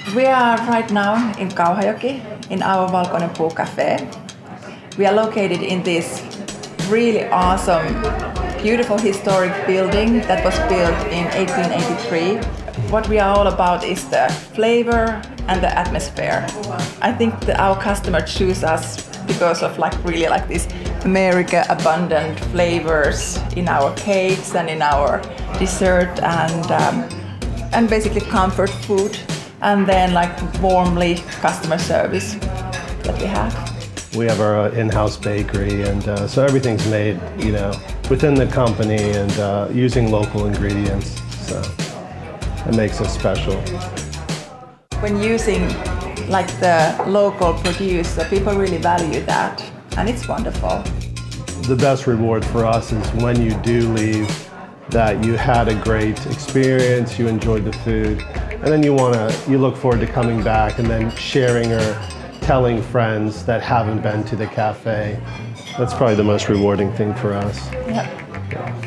We are right now in Kauhajoki in our Valkoinen Puu Cafe. We are located in this really awesome, beautiful historic building that was built in 1883. What we are all about is the flavor and the atmosphere. I think that our customers choose us because of really this America abundant flavors in our cakes and in our dessert and basically comfort food, and then warmly customer service that we have. We have our in-house bakery, and so everything's made, within the company and using local ingredients. So it makes us special. When using the local produce, people really value that, and it's wonderful. The best reward for us is when you do leave, that you had a great experience, you enjoyed the food, and then you look forward to coming back and then sharing or telling friends that haven't been to the cafe. That's probably the most rewarding thing for us. Yeah. Yeah.